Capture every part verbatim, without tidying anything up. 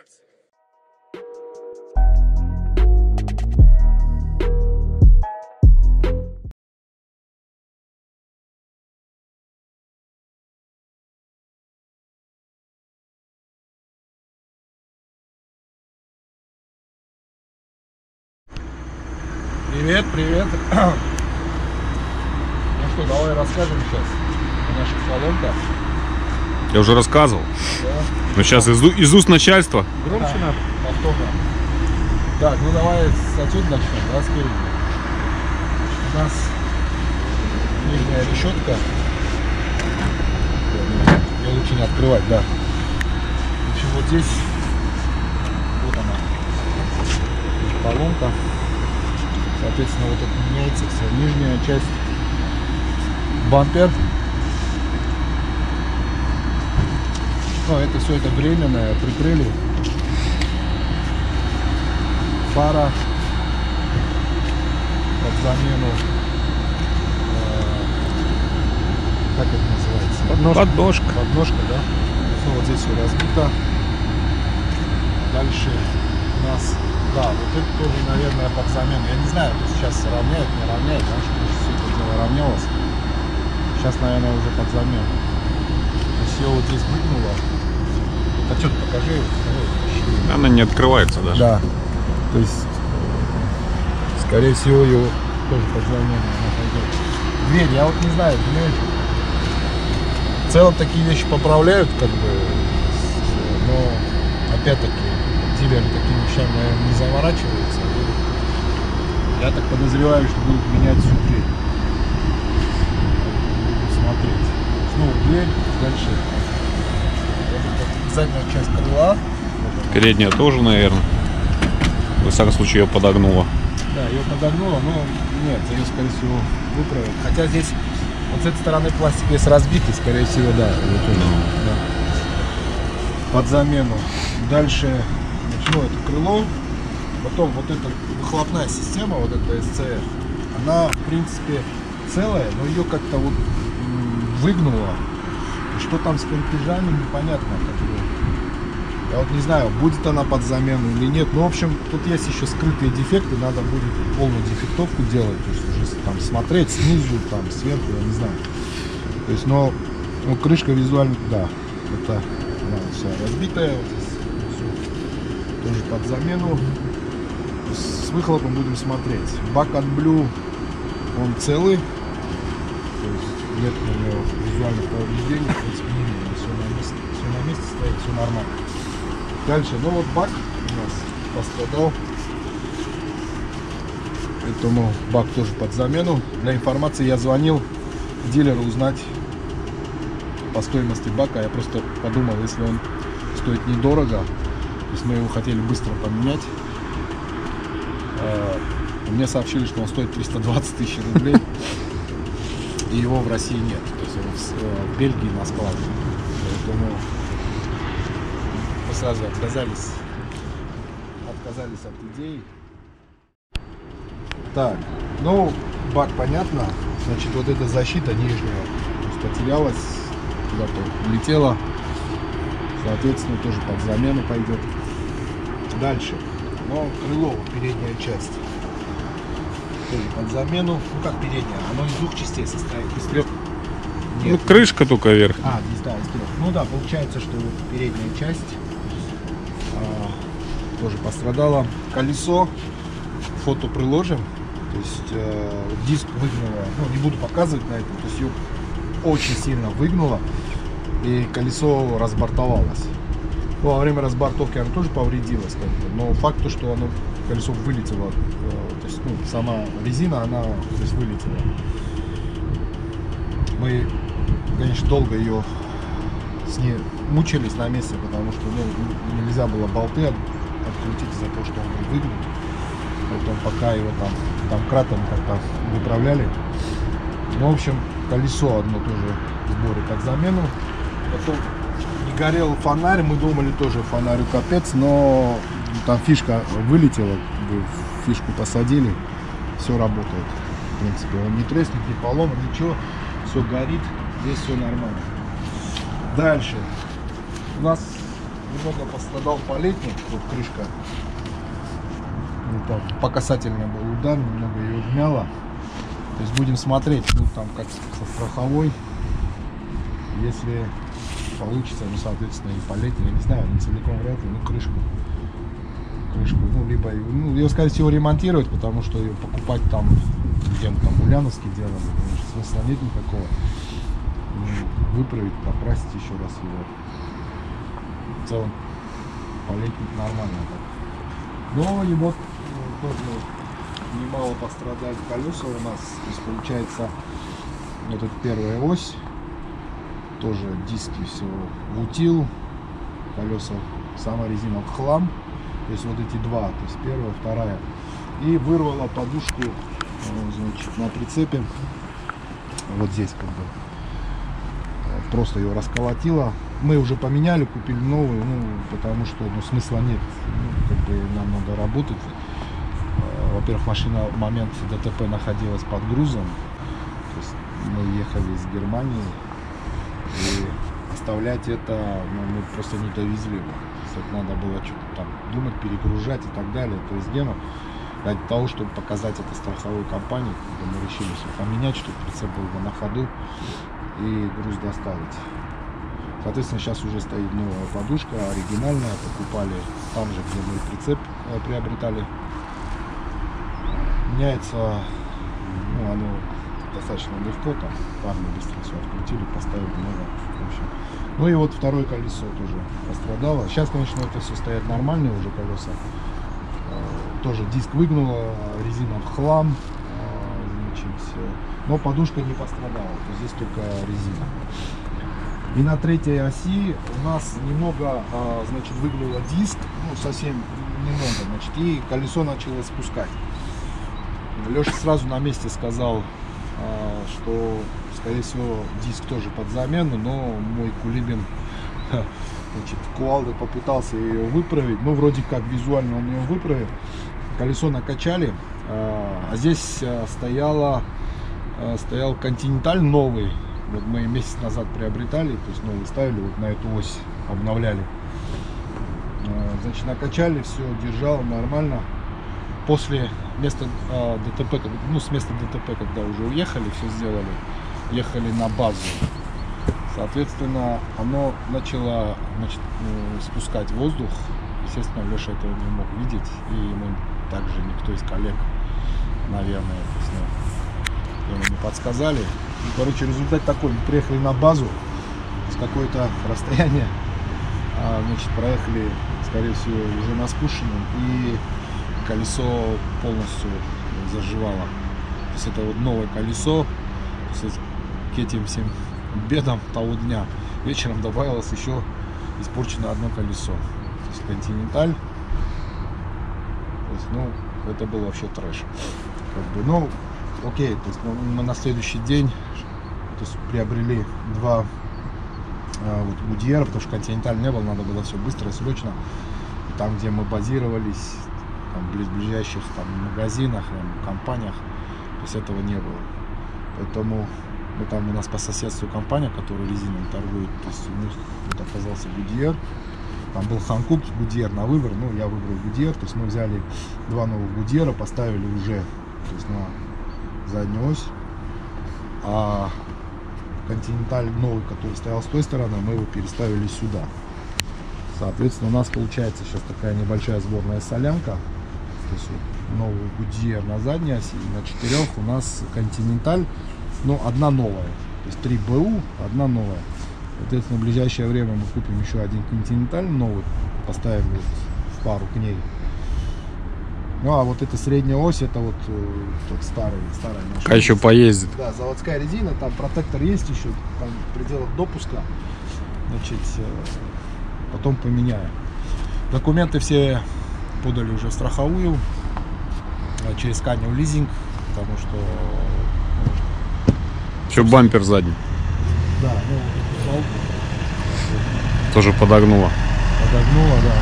Привет, привет. Ну что, давай расскажем сейчас о наших салонках. Я уже рассказывал. Да. Но сейчас из, из уст начальства. Громче да. Надо. Повторно. Так, ну давай с отсюда начнем, да, спереди. У нас нижняя решетка. Ее лучше не открывать, да. В общем, вот здесь вот она. Поломка. Соответственно, вот это меняется вся нижняя часть. Бампер. Ну, это все это временное, прикрыли. Фара под замену. Э, как это называется? Подножка. Подножка. Подножка, да. Ну, вот здесь все разбито. Дальше у нас, да, вот это тоже, наверное, под замену. Я не знаю, сейчас равняют, не равняют, потому что все это дело равнялось. Сейчас, наверное, уже под замену. То есть ее вот здесь выгнуло. А что, покажи. Она не открывается даже. Да. То есть, скорее всего, ее тоже под замену она пойдет. Дверь, я вот не знаю, дверь. В целом такие вещи поправляют, как бы, но опять-таки дилеры такими вещами, наверное, не заморачиваются. Я так подозреваю, что будут менять всю дверь. Смотреть. Снова дверь, дальше вот задняя часть крыла. Передняя тоже, наверное. В всяком случае, ее подогнуло. Да, ее подогнуло, но нет, ее, скорее всего, выправят. Хотя здесь вот с этой стороны пластик весь разбитый, скорее всего, да. Вот он, ну. да. Под замену. Дальше, ну, это крыло. Потом вот эта выхлопная система, вот эта эс цэ эр, она, в принципе, целая, но ее как-то вот выгнуло. И что там с крепежами, непонятно. Как бы. Я вот не знаю, будет она под замену или нет. Ну, в общем, тут есть еще скрытые дефекты. Надо будет полную дефектовку делать. То есть уже там смотреть снизу, там сверху, я не знаю. То есть, но ну, крышка визуально, да, это она вся разбитая. Вот здесь все тоже под замену. С выхлопом будем смотреть. Бак от Blue, он целый. То есть нет у него визуальных повреждений. В принципе, не видно. Все на месте, все на месте стоит, все нормально. Дальше, ну вот бак у нас пострадал. Поэтому бак тоже под замену. Для информации я звонил дилеру узнать по стоимости бака. Я просто подумал, если он стоит недорого, то есть мы его хотели быстро поменять. Мне сообщили, что он стоит триста двадцать тысяч рублей. И его в России нет. То есть он в Бельгии на складе. Поэтому мы сразу отказались. Отказались от идеи. Так, ну, бак понятно. Значит, вот эта защита нижняя, то есть потерялась, куда-то улетела. Соответственно, тоже под замену пойдет. Дальше. Но крыло, передняя часть. Тоже под замену. Ну как передняя? Оно из двух частей состоит. Из трех. Нет. Ну, крышка только вверх. А, здесь, да, из трех. Ну да, получается, что вот передняя часть а, тоже пострадала. Колесо. Фото приложим. То есть э, диск выгнуло. Ну, не буду показывать на этом. То есть ее очень сильно выгнуло. И колесо разбортовалось. Ну, во время разбортовки оно тоже повредилось. Как бы, но факт то, что оно, колесо вылетело. Э, то есть, ну, сама резина, она то есть, вылетела. Мы, конечно, долго ее с ней мучились на месте, потому что ну, нельзя было болты от, открутить из-за того, что он был выгнут. Поэтому пока его там домкратом как-то выправляли. Ну, в общем, колесо одно тоже в сборе под замену. Потом не горел фонарь, мы думали тоже фонарю капец, но там фишка вылетела, фишку посадили, все работает. В принципе, он не треснет, не поломан, ничего, все горит, здесь все нормально. Дальше. У нас немного пострадал по летней, вот крышка. Вот так, по касательной был удар, немного ее вмяло. То есть будем смотреть, ну там как со страховой. Если получится, ну соответственно и по летней, я не знаю, не целиком вряд ли, ну крышку. Крышку, ну либо, ну ее скорее всего ремонтировать, потому что ее покупать там, где мы там Ульяновске делали, смысла нет никакого. Ну, выправить, покрасить еще раз его. В целом по летней нормально так. Но и вот тоже немало пострадали колеса у нас. То есть получается вот эта первая ось, тоже диски все утил, колеса, сама резина в хлам. То есть вот эти два, то есть первая, вторая. И вырвала подушку, значит, на прицепе. Вот здесь как бы. Просто ее расколотила. Мы уже поменяли, купили новую, ну, потому что ну, смысла нет. Ну, как бы нам надо работать. Во-первых, машина в момент ДТП находилась под грузом. То есть мы ехали из Германии. И оставлять это ну, мы просто не довезли. То есть надо было что-то там думать, перегружать и так далее. То есть Гена, ради того, чтобы показать это страховой компании, мы решили все поменять, чтобы прицеп был бы на ходу и груз доставить. Соответственно, сейчас уже стоит новая подушка, оригинальная, покупали там же, где мы прицеп приобретали. Меняется, ну, оно достаточно легко, там парни быстро все открутили, поставили новое. В общем. Ну и вот второе колесо тоже пострадало. Сейчас, конечно, это все стоят нормальные уже колеса. Тоже диск выгнуло, резина в хлам, значит, но подушка не пострадала, то здесь только резина. И на третьей оси у нас немного, значит, выгнуло диск, ну совсем немного, значит, и колесо начало спускать. Леша сразу на месте сказал, что, скорее всего, диск тоже под замену, но мой Кулибин, значит, кувалдой попытался ее выправить, ну, вроде как визуально он ее выправил. Колесо накачали, а здесь стояла, стоял Континенталь новый, вот мы месяц назад приобретали, то есть новый ставили, вот на эту ось обновляли. Значит, накачали, все держало нормально. После места э, ДТП, ну с места ДТП, когда уже уехали, все сделали, ехали на базу. Соответственно, оно начало, значит, э, спускать воздух. Естественно, Леша этого не мог видеть, и ему также никто из коллег, наверное, ну, ему не подсказали. И, короче, результат такой: мы приехали на базу с какое-то расстояние, а, значит, проехали, скорее всего, уже на спущенном, и колесо полностью заживало. То есть это вот новое колесо. То есть к этим всем бедам того дня вечером добавилось еще испорчено одно колесо. То есть Континенталь. То есть, ну, это был вообще трэш. Как бы, ну, окей. То есть мы на следующий день то есть, приобрели два а, вот, Гудьера, потому что Континенталь не было, надо было все быстро и срочно. И там, где мы базировались, в ближайших там магазинах, компаниях, то есть этого не было. Поэтому ну, там у нас по соседству компания, которая резиной торгует, то есть у них вот оказался Гудьер, там был Ханкук, Гудьер на выбор, ну я выбрал Гудьер, то есть мы взяли два новых Гудьера, поставили уже, то есть на заднюю ось, а Континенталь новый, который стоял с той стороны, мы его переставили сюда. Соответственно, у нас получается сейчас такая небольшая сборная солянка. То есть вот новый Гудьер на задней оси, на четырех у нас Континенталь, но одна новая. То есть три БУ, одна новая. Соответственно, в ближайшее время мы купим еще один Континенталь новый, поставим вот в пару к ней. Ну а вот эта средняя ось, это вот тот старый, старая машина. А еще поездит. Да, заводская резина, там протектор есть еще, там в пределах допуска. Значит, потом поменяю. Документы все подали уже в страховую через Каню лизинг, потому что ну, еще бампер задний. Да, ну вот, тоже подогнуло. Подогнуло, да.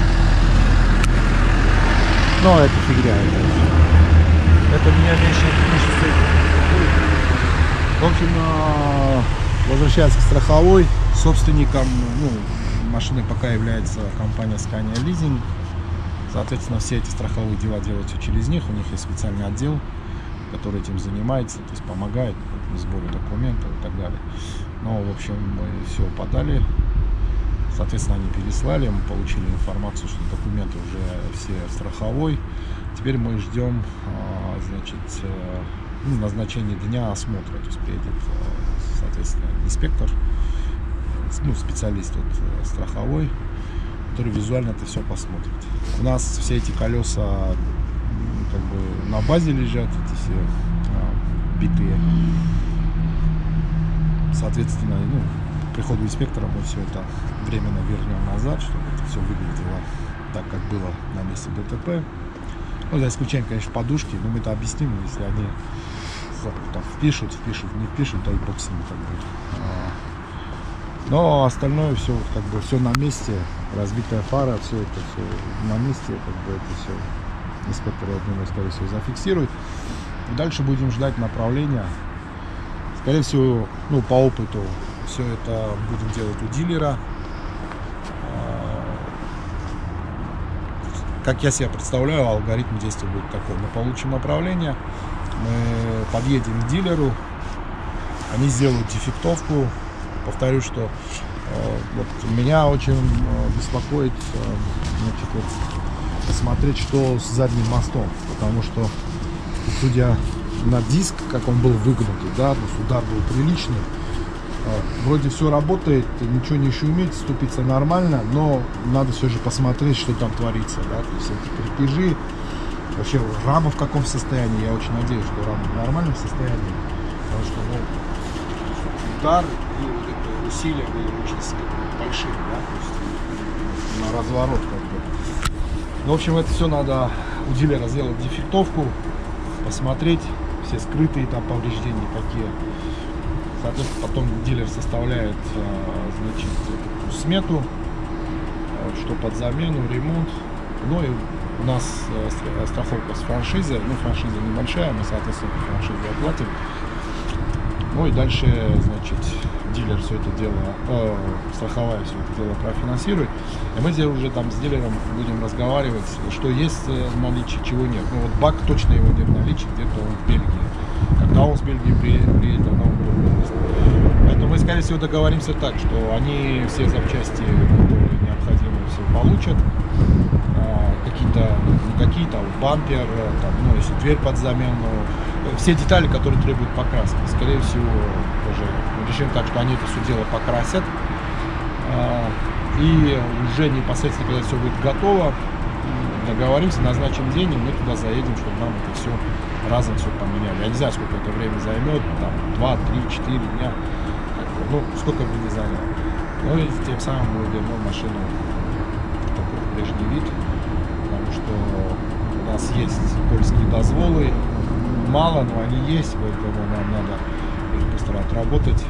Но это фигня. Это, это меня меньше не. В общем, возвращаясь к страховой, собственникам, ну, машиной пока является компания Scania Leasing. Соответственно, все эти страховые дела делаются через них. У них есть специальный отдел, который этим занимается, то есть помогает в сборе документов и так далее. Но, в общем, мы все подали. Соответственно, они переслали, мы получили информацию, что документы уже все страховой. Теперь мы ждем, значит, ну, назначения дня осмотра. То есть приедет, соответственно, инспектор, ну, специалист вот, страховой, который визуально это все посмотрит. У нас все эти колеса как бы на базе лежат, эти все а, битые. Соответственно, ну, к приходу инспектора мы все это временно вернем назад, чтобы это все выглядело так, как было на месте ДТП. Ну, за исключением, конечно, подушки, но мы это объясним, если они там впишут, впишут, не впишут, дай бог с ними, как бы. Но остальное все, как бы, все на месте, разбитая фара, все это все на месте, как бы это все инспектор, я думаю, скорее всего, зафиксирует. И дальше будем ждать направления. Скорее всего, ну, по опыту, все это будем делать у дилера. Как я себе представляю, алгоритм действия будет такой. Мы получим направление, мы подъедем к дилеру, они сделают дефектовку. Повторю, что э, вот меня очень э, беспокоит э, значит, вот, посмотреть, что с задним мостом, потому что, судя на диск, как он был выгнутый, да, удар был приличный, э, вроде все работает, ничего не шумит, ступица нормально, но надо все же посмотреть, что там творится, да, то есть эти крепежи, вообще рама в каком состоянии. Я очень надеюсь, что рама в нормальном состоянии, потому что, ну, удар и вот это усилия были очень большие, да, то есть на разворот как бы. Ну, в общем, это все надо у дилера сделать дефектовку, посмотреть все скрытые там повреждения какие. Соответственно, потом дилер составляет, значит, эту смету, что под замену, ремонт. Ну и у нас страховка с франшизой, ну, франшиза небольшая, мы, соответственно, франшизу оплатим. Ну и дальше, значит, дилер все это дело, э, страховая все это дело профинансирует. И мы здесь уже там с дилером будем разговаривать, что есть в наличии, чего нет. Ну вот бак точно его нет в наличии, где-то он в Бельгии. Когда он с Бельгии приедет, приедет он в другое место. Поэтому мы, скорее всего, договоримся так, что они все запчасти, которые необходимы, все получат. Какие-то, не какие-то, а бампер, там, ну, если дверь под замену, все детали, которые требуют покраски. Скорее всего, тоже решим так, что они это все дело покрасят. И уже непосредственно, когда все будет готово, договоримся, назначим день, и мы туда заедем, чтобы нам это все разом все поменяли. Я не знаю, сколько это время займет, там, два, три, четыре дня, ну, сколько бы ни заняло. Ну и тем самым мы вернем машину в такой прежний вид. Потому что у нас есть польские дозволы, мало, но они есть, поэтому нам надо их быстро отработать.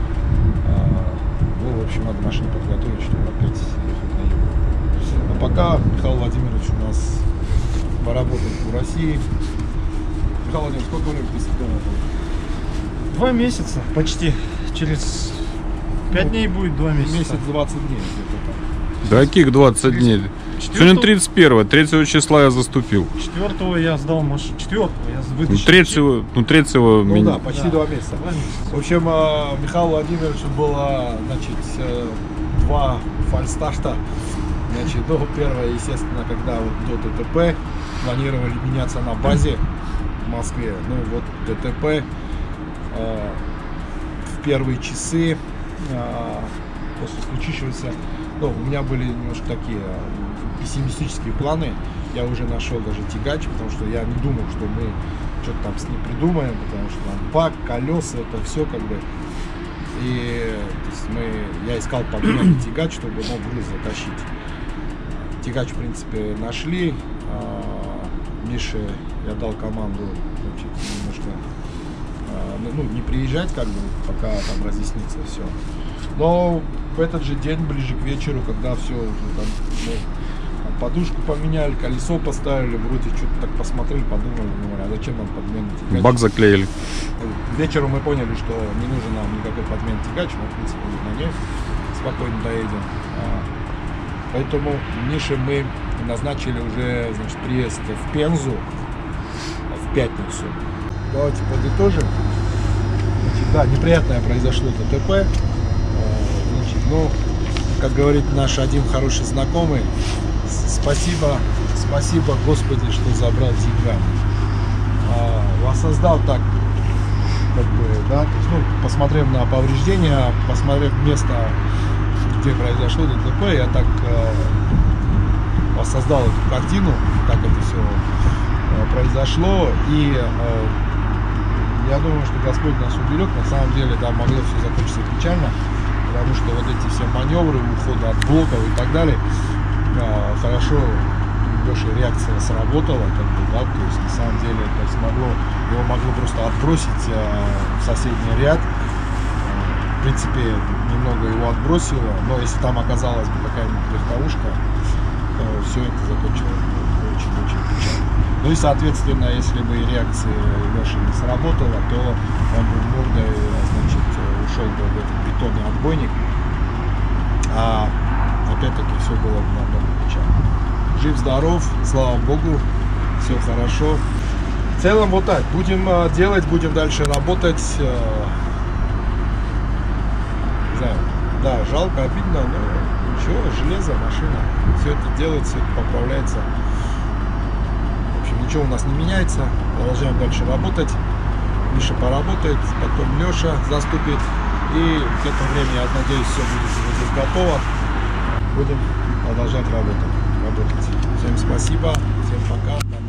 Ну, в общем, надо машину подготовить, чтобы опять ехать на Европу. А пока Михаил Владимирович у нас поработает в России. Михаил Владимирович, сколько времени ты дома был? Два месяца, почти. Через пять ну, дней будет два месяца. Месяц двадцать дней где-то там. Да каких двадцать дней? Сегодня тридцать первого, третьего числа я заступил. четвёртого я сдал машину. четвёртого я вытащил. Ну, третьего, ну, третьего ну, меня... да, почти да. два месяца. два месяца. В общем, Михаил Владимирович было, значит, два фальстарта. Значит, ну, первое, естественно, когда вот до ДТП планировали меняться на базе в Москве. Ну, вот ДТП э, в первые часы э, после случившегося, ну, у меня были немножко такие пессимистические планы. Я уже нашел даже тягач, потому что я не думал, что мы что-то там с ним придумаем, потому что там бак, колеса, это все как бы. И то есть мы, я искал подгонный тягач, чтобы мог груз затащить. Тягач, в принципе, нашли. Мише я дал команду, значит, немножко ну, не приезжать, как бы, пока там разъяснится все. Но в этот же день, ближе к вечеру, когда все уже там, мы, там подушку поменяли, колесо поставили, вроде что-то так посмотрели, подумали, ну, а зачем нам подменный тягач? Бак заклеили. К вечеру мы поняли, что не нужен нам никакой подменный тягач, мы, в принципе, на ней спокойно доедем. А, Поэтому Мише мы назначили уже, значит, приезд в Пензу в пятницу. Давайте подытожим. Значит, да, неприятное произошло ДТП. А, Значит, ну, как говорит наш один хороший знакомый, спасибо, спасибо Господи, что забрал деньгами. А, воссоздал так, как бы, да, то есть, ну, посмотрев на повреждения, посмотрев место, где произошло ДТП, я так э, воссоздал эту картину, так это все э, произошло, и э, я думаю, что Господь нас уберег. На самом деле, да, могло все закончиться печально, потому что вот эти все маневры, ухода от блоков и так далее, э, хорошо Леши реакция сработала, как бы, да, то есть на самом деле, то есть могло, его могло просто отбросить э, в соседний ряд. В принципе, немного его отбросило, но если там оказалась бы какая-нибудь легковушка, то все это закончилось очень-очень печально. Ну и, соответственно, если бы реакция Леши не сработала, то он бы мордой, значит, ушел бы в этот бетонный отбойник, а опять-таки все было бы намного печально. Жив-здоров, слава Богу, все хорошо. В целом вот так, будем делать, будем дальше работать. Да, жалко, обидно, но ничего, железо, машина, все это делается, все это поправляется. В общем, ничего у нас не меняется, продолжаем дальше работать. Миша поработает, потом Леша заступит, и к этому времени, я надеюсь, все будет уже здесь готово. Будем продолжать работать. работать. Всем спасибо, всем пока.